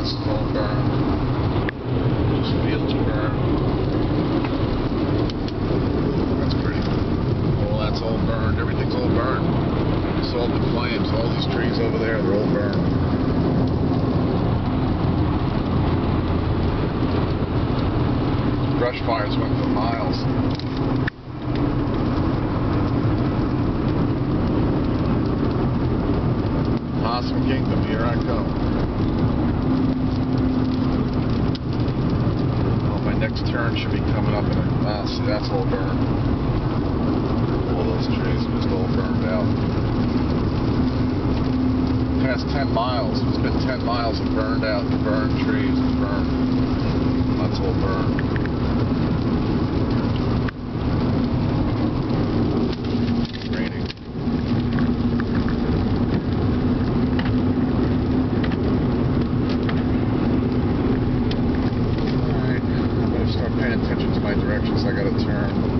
This is all burned. Those fields are burned. That's pretty. All that's all burned. Everything's all burned. It's all in flames. All these trees over there, they're all burned. Brush fires went for miles. Possum Kingdom, here I come. Well, my next turn should be coming up in a... see, that's all burned. All those trees are just all burned out. Past 10 miles. It's been 10 miles of burned out, burned trees, and burned. That's all burned. Paying attention to my directions. I gotta turn.